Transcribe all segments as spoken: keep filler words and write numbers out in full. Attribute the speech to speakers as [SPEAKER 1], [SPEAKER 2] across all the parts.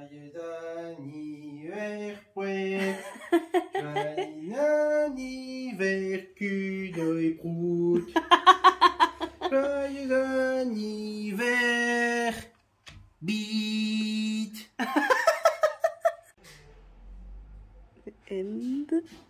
[SPEAKER 1] Joyeux anniversaire, poète. Joyeux anniversaire, cul de prout. Joyeux anniversaire, bite.
[SPEAKER 2] And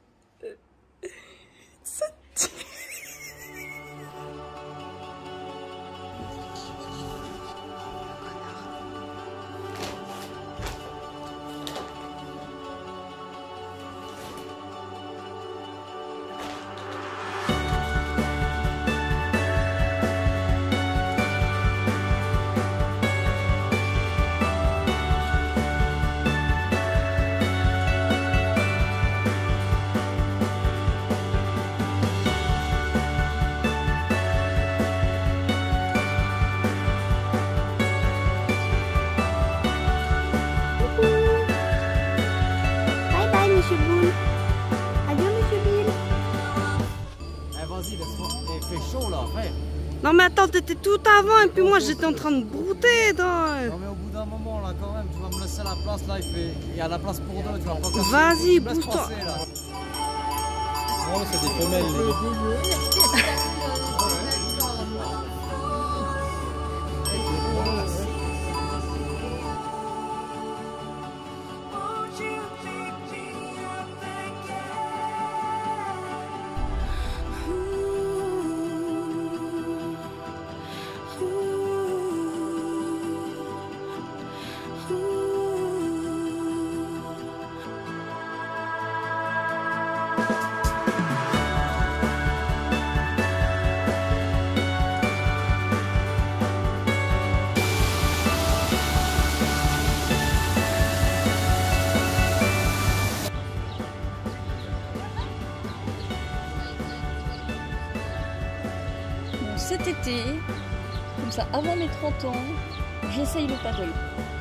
[SPEAKER 2] Monsieur Boule. Adieu, Monsieur Bill.
[SPEAKER 3] Eh, vas-y, laisse-moi. Il fait chaud là, frère.
[SPEAKER 2] Non, mais attends, t'étais tout avant et puis moi j'étais en train de brouter. Dans...
[SPEAKER 3] Non, mais au bout d'un moment là, quand même, tu vas me laisser la place là. Il, fait... il y a la place pour deux. Tu vas pas casser.
[SPEAKER 2] Vas-y,
[SPEAKER 3] Tu me laisses
[SPEAKER 2] pousse-toi.
[SPEAKER 3] passer, là.
[SPEAKER 1] Oh, c'est des femelles.
[SPEAKER 4] Cet été, comme ça avant mes trente ans, j'essaye le paddle.